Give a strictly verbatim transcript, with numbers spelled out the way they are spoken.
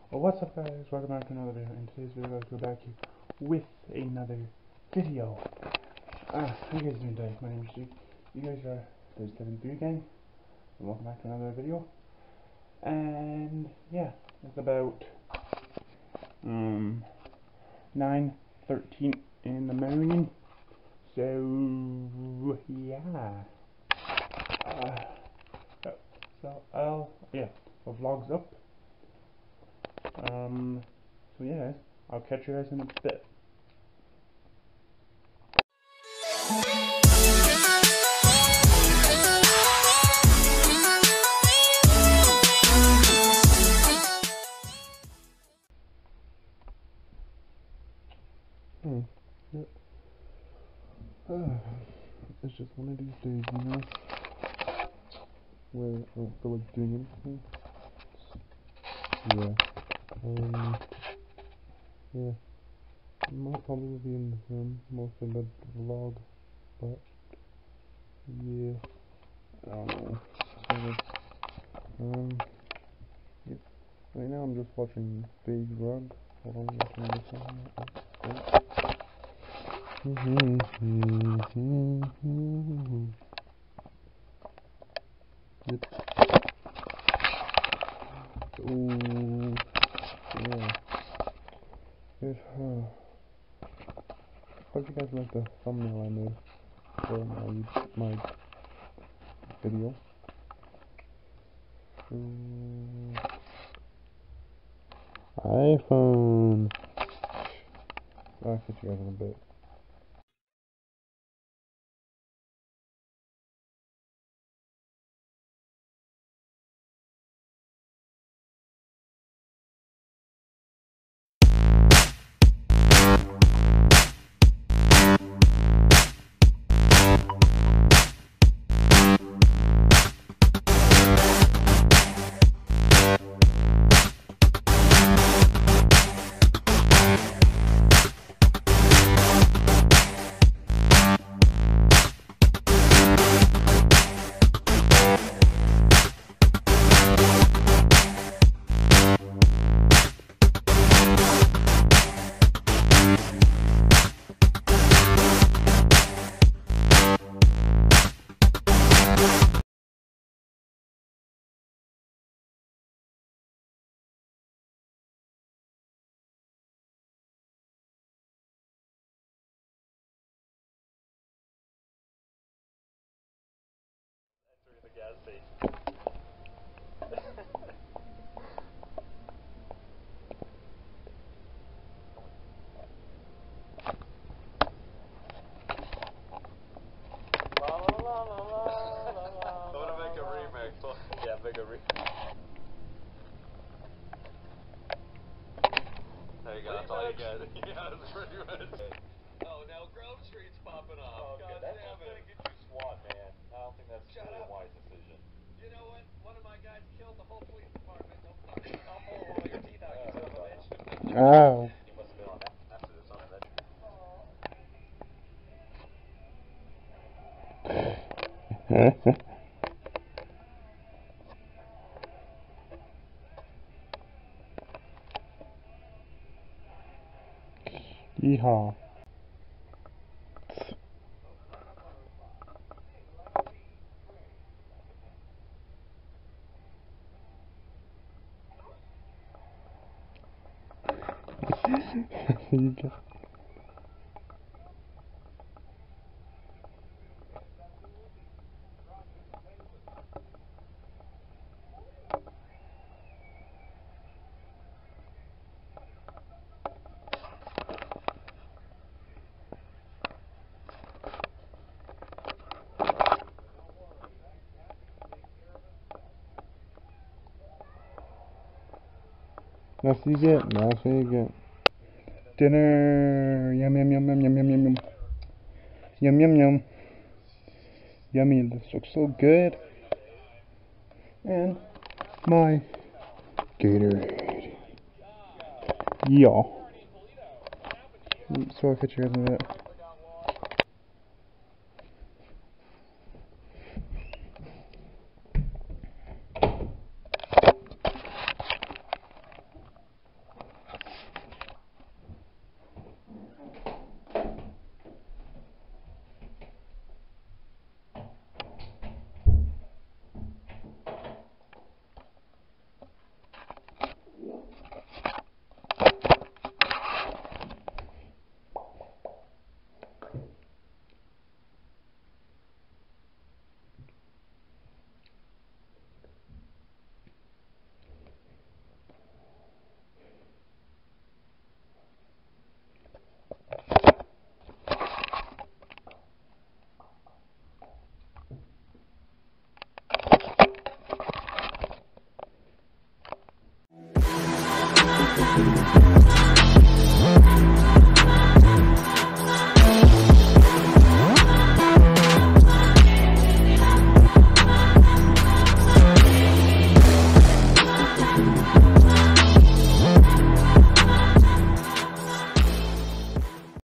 Well, what's up guys, welcome back to another video. In today's video I'll go back here with another video. Ah, how you guys doing today? My name is Steve. You guys are the seven three gang. And welcome back to another video. And yeah, it's about um nine thirteen in the morning. So yeah. Uh, so I'll yeah, the vlog's up. Um, so yeah, I'll catch you guys in a bit. Hmm. Yeah. Uh, it's just one of these days, you know, where I don't feel like doing anything. Yeah. Um. Yeah. I might probably be in the room most of the vlog, but yeah. I don't know. So um. Yeah. Right now I'm just watching Big Rug. Hold on, I'm watching this one. Oh. Yep. Ooh, yeah. Here's, uh, hope you guys like the thumbnail I made for my, my video. Um, iPhone. I'll catch you guys in a bit. The gas station. La la la la la la la. I want to make a remix. Yeah, make a remix. There you go. That's all you get. Yeah, that's pretty much. Oh, now Grove Street's popping off. Oh, God damn it. That's gonna get you SWAT, man. I don't think that's really a wise decision. You know what? One of my guys killed the whole police department. Don't fucking I'll pull all your teeth out, you son of a bitch. Ow. You must have been on after this on that. Yeehaw. You just that's what you get. That's what you get. Dinner. Yum yum yum yum yum yum yum yum. Yum yum yum. Yummy. This looks so good. And my Gatorade. Yeah. So I'll catch you guys in a bit. Bye.